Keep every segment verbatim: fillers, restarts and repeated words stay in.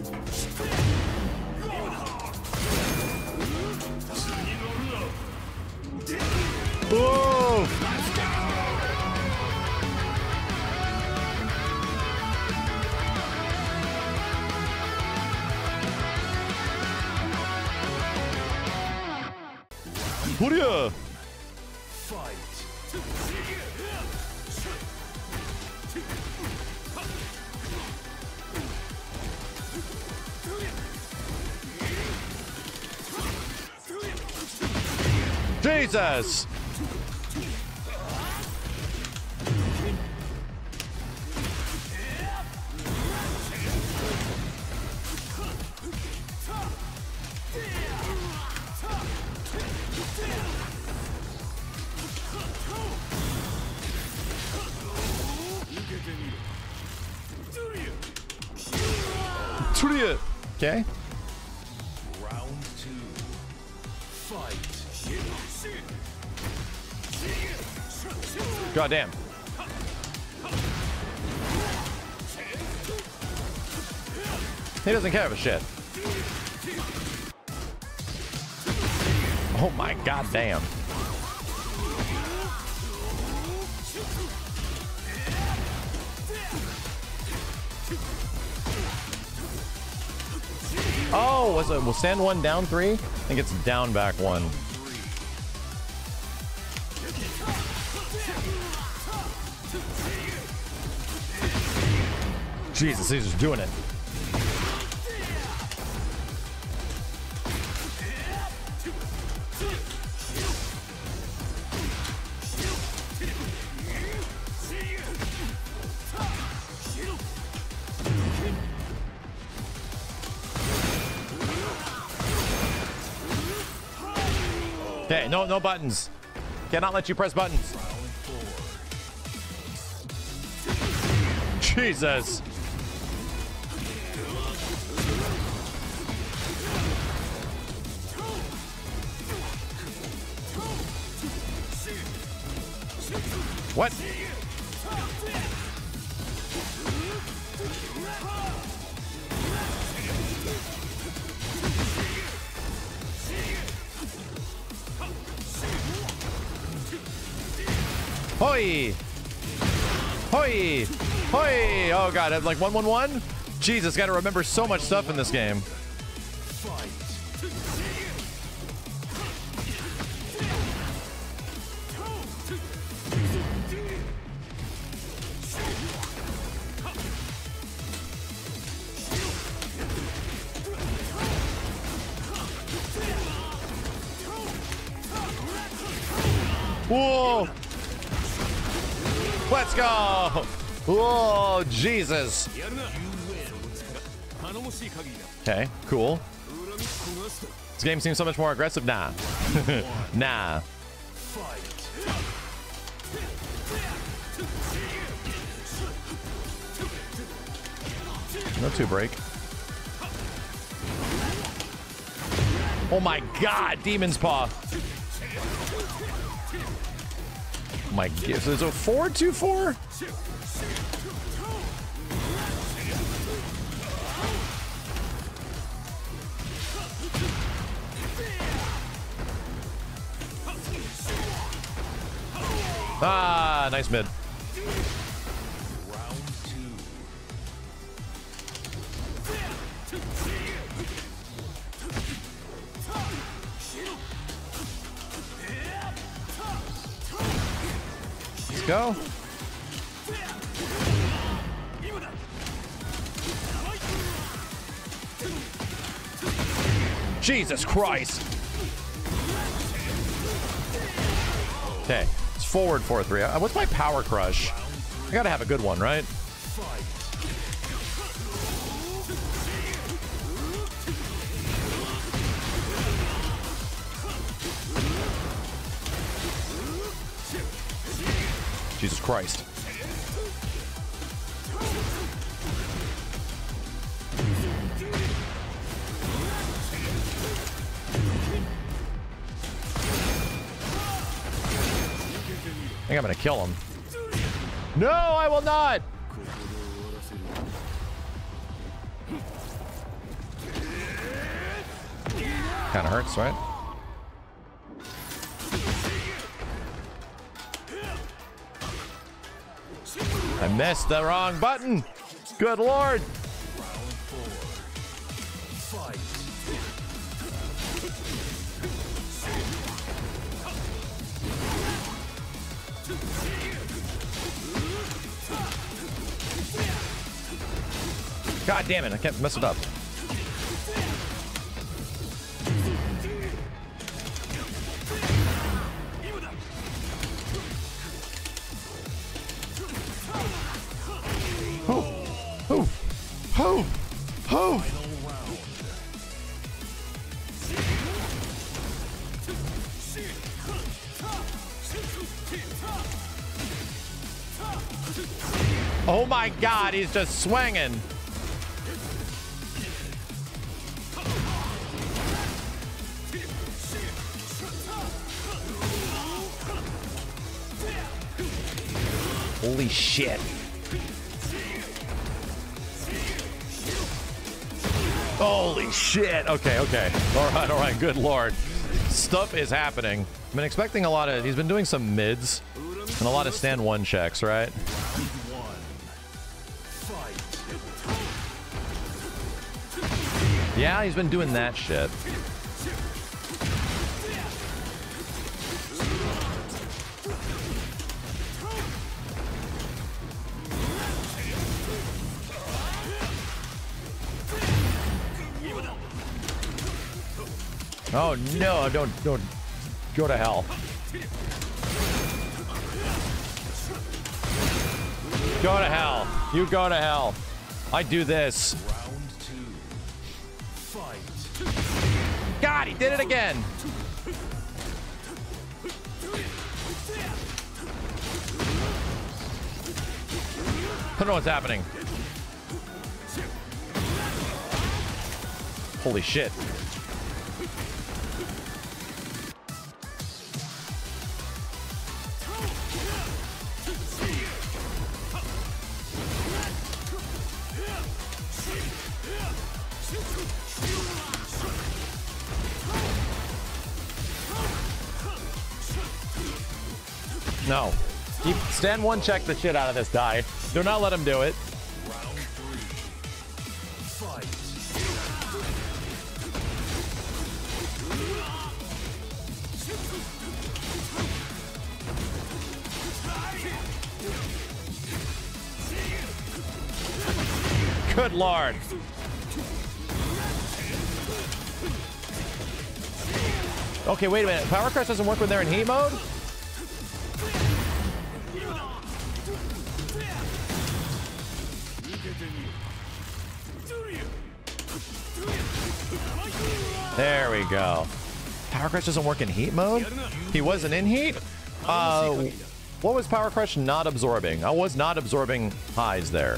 Whoa! What are you? Jesus! Okay. Round two. Fight. God damn. He doesn't care of a shit. Oh my god damn. Oh, was it? We'll stand one, down three? I think it's down back one. Jesus, he's just doing it. Okay, no, no buttons. Cannot let you press buttons. Jesus. What? Hoi! Hoi! Hoi! Oh god, I'm like one one one? Jesus, gotta remember so much stuff in this game. Whoa! Let's go! Whoa, Jesus! Okay, cool. This game seems so much more aggressive. Nah. Nah. No two break. Oh my god, Demon's Paw. My gift is a four two four. Ah, nice mid. Round two. Let's go. Jesus Christ. Okay, it's forward four three. Uh, what's my power crush? I gotta have a good one, right? Jesus Christ. I think I'm gonna kill him. No, I will not! Kind of hurts, right? I missed the wrong button. Good lord. Round four. Fight. God damn it, I can't mess it up. Oh, oh, oh, oh. Oh my God, he's just swinging. Holy shit. Holy shit. Okay, okay. All right, all right. Good lord. Stuff is happening. I've been expecting a lot of... He's been doing some mids and a lot of stand one checks, right? Yeah, he's been doing that shit. Oh no, don't, don't, go to hell. Go to hell. You go to hell. I do this. Round two. Fight. God, he did it again. I don't know what's happening. Holy shit. No. Keep stand one check the shit out of this guy. Do not let him do it. Round three. Fight. Good lord. Okay, wait a minute. Power Crush doesn't work when they're in heat mode? There we go. Power Crush doesn't work in heat mode? He wasn't in heat? Uh, what was Power Crush not absorbing? I was not absorbing highs there.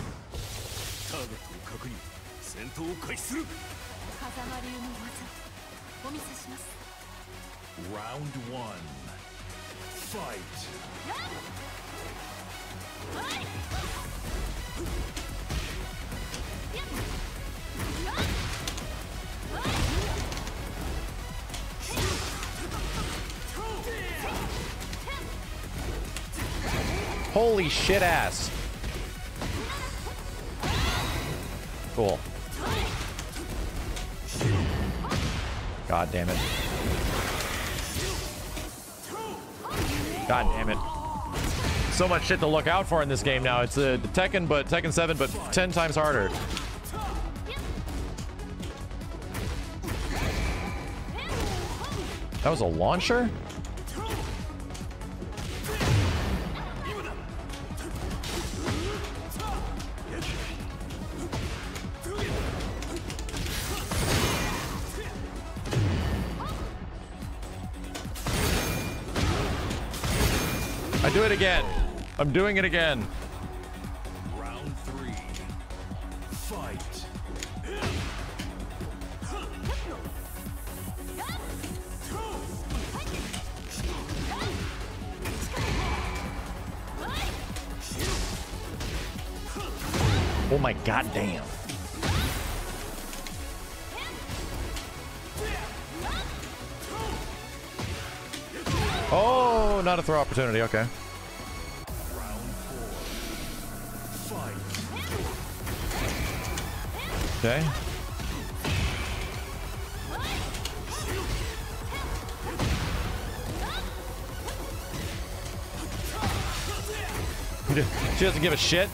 Round one. Fight. Holy shit ass. Cool. God damn it. God damn it. So much shit to look out for in this game now. It's a Tekken, but Tekken seven, but ten times harder. That was a launcher? I do it again. I'm doing it again. Round three. Fight. Oh my god damn. Oh, not a throw opportunity. Okay. Round four. Fight. Okay. She doesn't give a shit.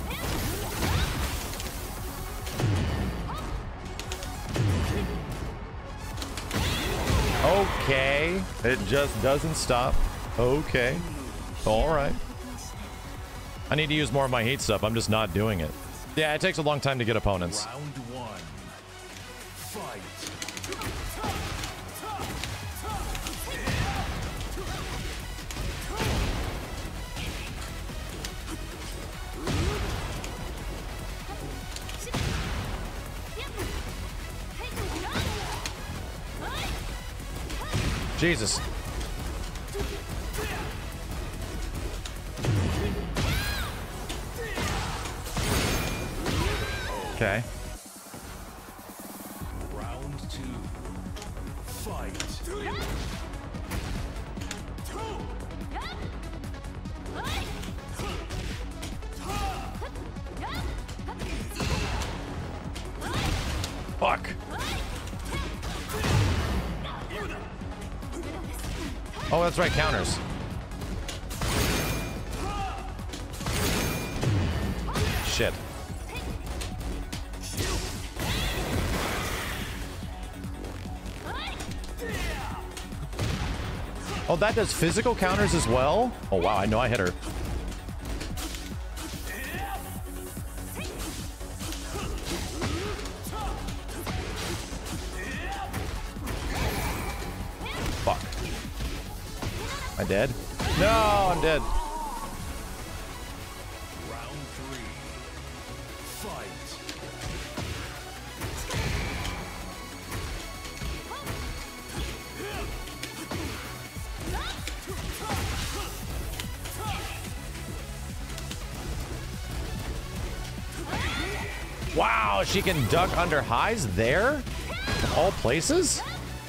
Okay. It just doesn't stop. Okay. All right. I need to use more of my heat stuff. I'm just not doing it. Yeah, it takes a long time to get opponents. Round one. Fight. Jesus. Okay. Round two. Fight. Fuck. Oh, that's right, counters. Shit. Oh, that does physical counters as well? Oh, wow, I know I hit her. Fuck. Am I dead? No, I'm dead. Round three. Fight. Wow, she can duck under highs there? Of all places?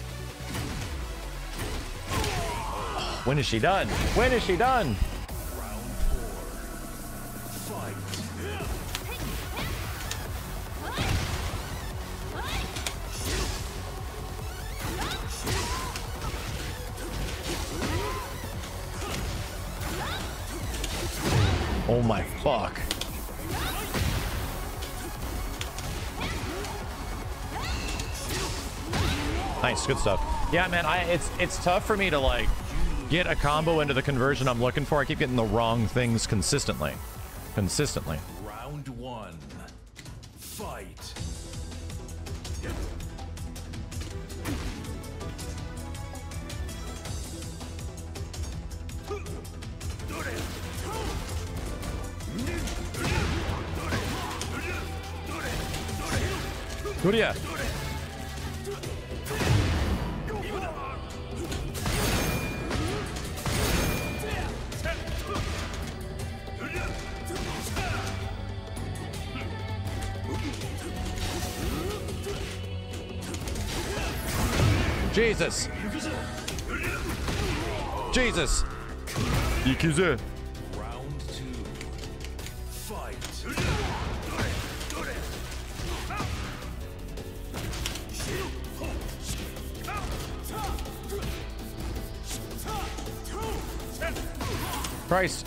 When is she done? When is she done? Round four. Fight. Oh my fuck. Nice, good stuff. Yeah, man, I it's it's tough for me to like get a combo into the conversion I'm looking for. I keep getting the wrong things consistently. Consistently. Round one. Fight. Good, yeah. Jesus. Jesus. Yakuza. Round two. Fight. Christ.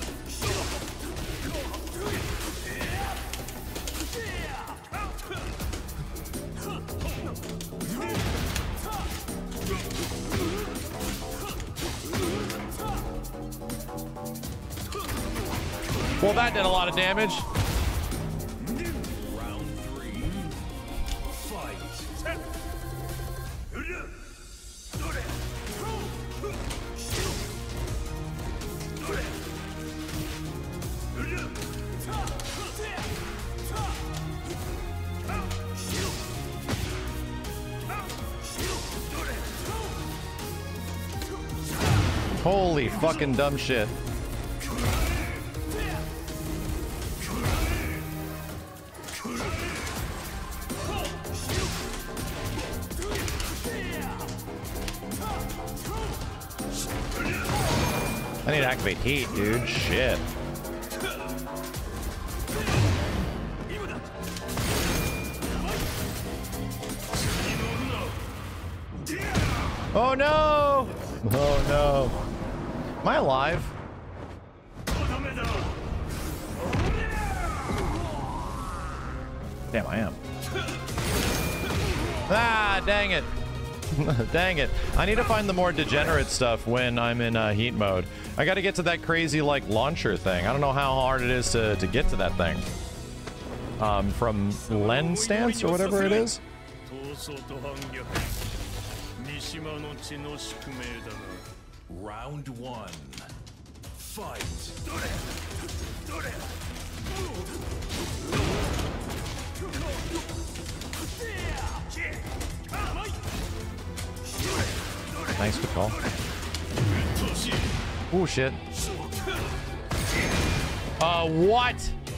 Well, that did a lot of damage. Round three. Fight. Holy fucking dumb shit. I need to activate heat, dude. Shit. Oh no! Oh no. Am I alive? Damn, I am. Ah, dang it. Dang it. I need to find the more degenerate stuff when I'm in uh, heat mode. I gotta get to that crazy, like, launcher thing. I don't know how hard it is to, to get to that thing. Um, from lens stance or whatever it is. Round one. Fight. Nice, good call. Oh shit. Uh, what?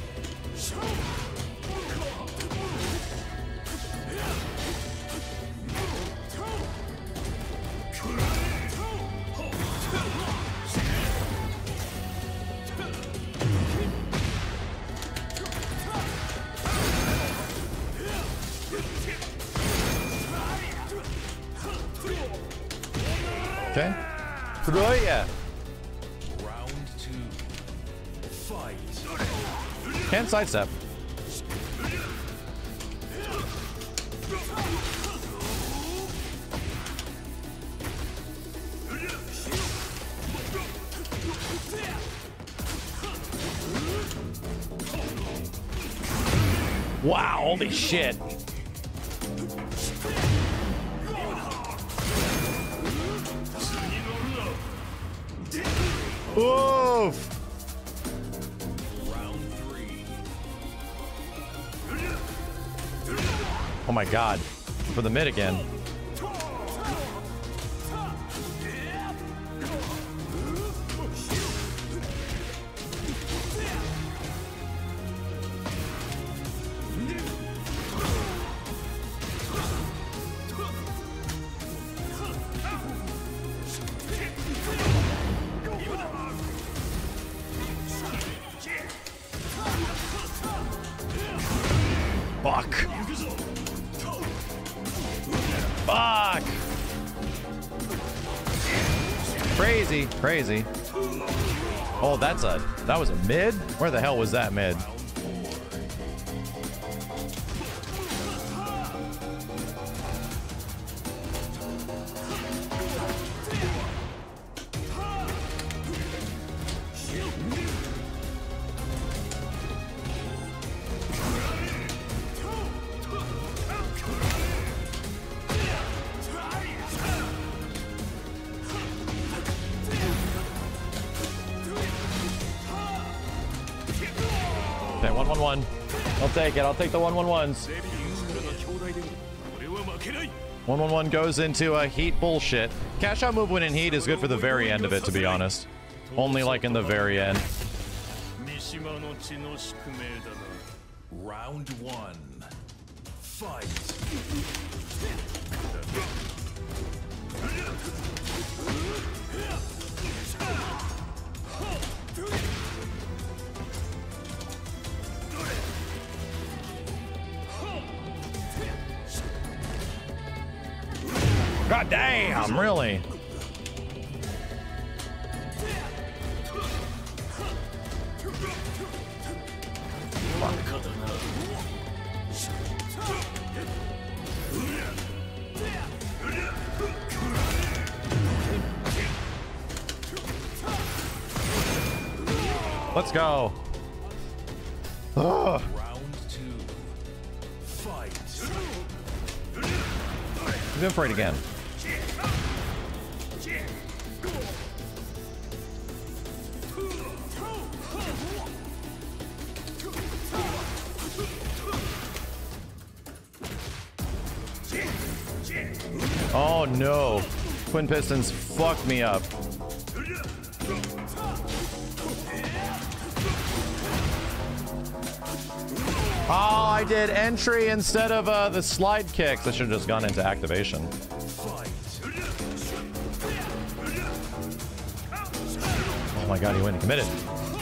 Okay. Brilliant. Round two. Fight. Can't sidestep. Wow, holy shit. Oof. Round three. Oh my god. For the mid again. Fuck. Fuck. Crazy, crazy. Oh, that's a, that was a mid? Where the hell was that mid? Okay, one one one. I'll take it. I'll take the one one ones. one one one goes into a heat bullshit. Cash out move when in heat is good for the very end of it, to be honest. Only like in the very end. Round one. Fight. God damn, really? Let's go. Ugh. Round two. Fight. He's going for it again. Oh no. Twin Pistons fucked me up. Oh, I did entry instead of uh, the slide kicks. I should have just gone into activation. my god, he went and committed.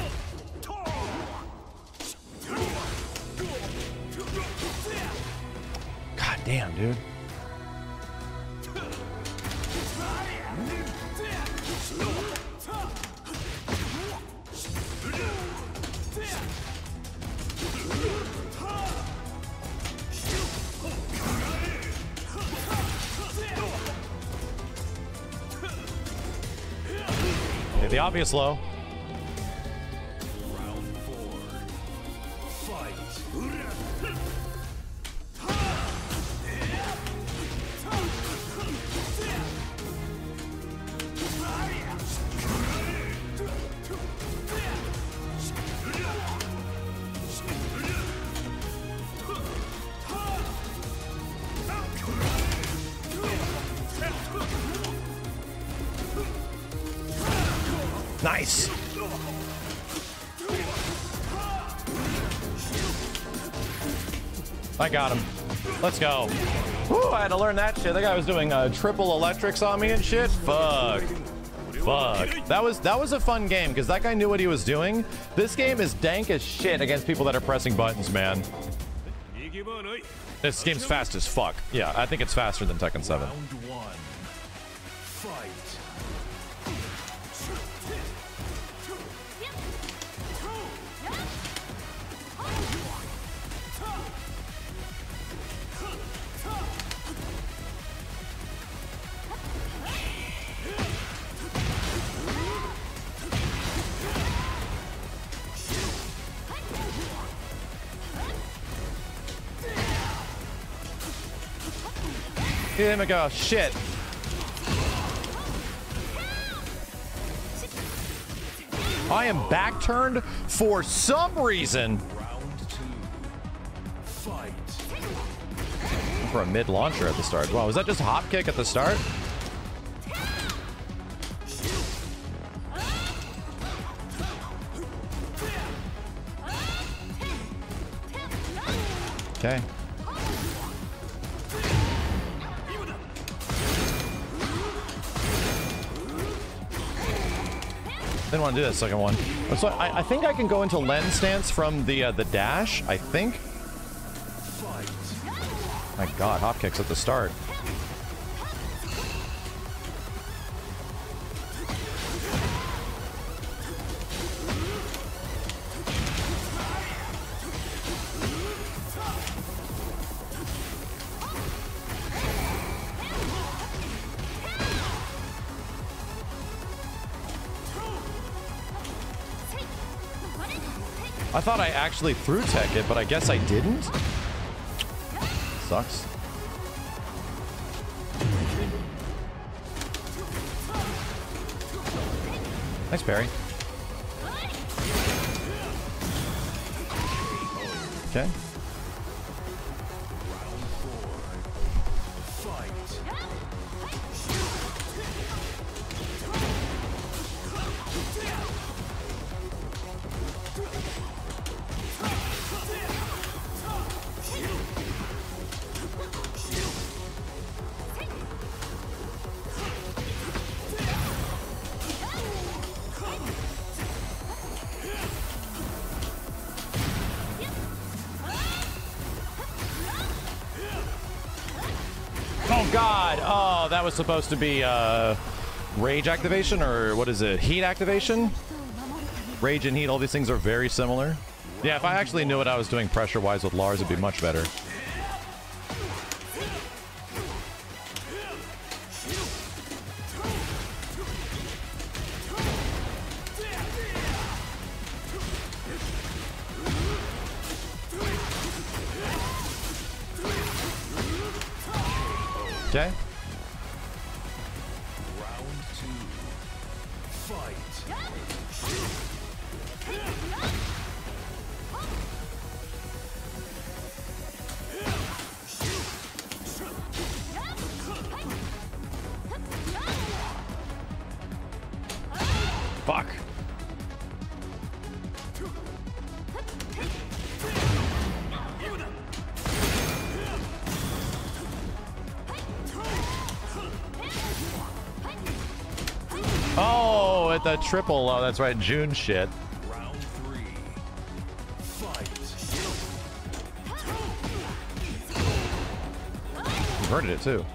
God damn, dude. Okay, the obvious low. Round four. Fight. Nice. I got him. Let's go. Woo, I had to learn that shit. That guy was doing uh, triple electrics on me and shit. Fuck. Fuck. That was that was a fun game because that guy knew what he was doing. This game is dank as shit against people that are pressing buttons, man. This game's fast as fuck. Yeah, I think it's faster than Tekken seven. Round one. Fight. Here we go. Shit. I am back turned for some reason. Round two. Fight. For a mid launcher at the start. Wow, was that just a hop kick at the start? Okay. Didn't want to do that second one. So I, I think I can go into lens stance from the uh, the dash. I think. My God, hop kicks at the start. I thought I actually threw tech it, but I guess I didn't. Sucks. Nice parry. Okay. Oh God! Oh, that was supposed to be uh, rage activation, or what is it? Heat activation? Rage and heat, all these things are very similar. Yeah, if I actually knew what I was doing pressure-wise with Lars, it'd be much better. Okay. Round two. Fight. Fuck. Oh, at the triple. Oh, that's right. June shit. Round three. Fight. Converted it too.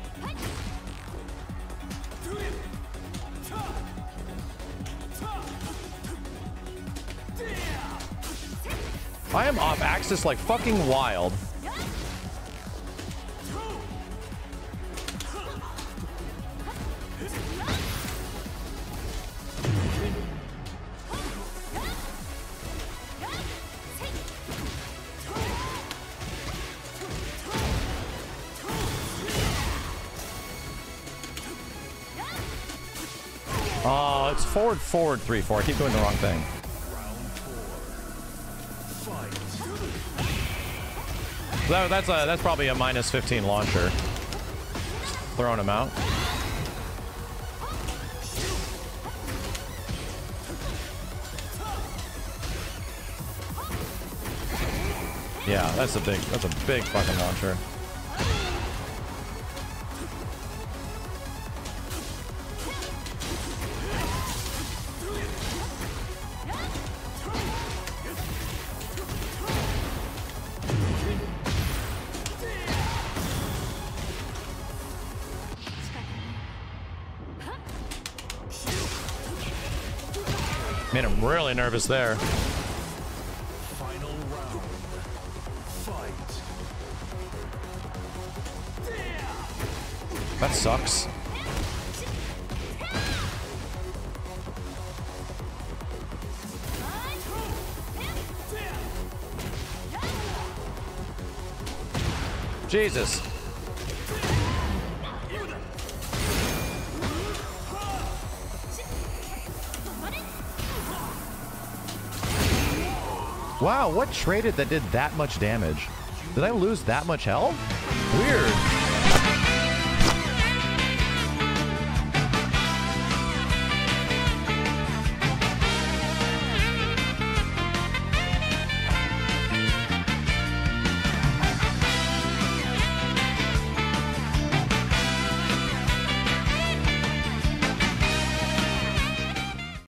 I am off axis like fucking wild. Oh, it's forward, forward, three, four. I keep doing the wrong thing. That, that's a that's probably a minus fifteen launcher. Throwing him out. Yeah, that's a big that's a big fucking launcher. Made him really nervous there. Final round. Fight. That sucks. Jesus. Wow, what traded that did that much damage? Did I lose that much health? Weird.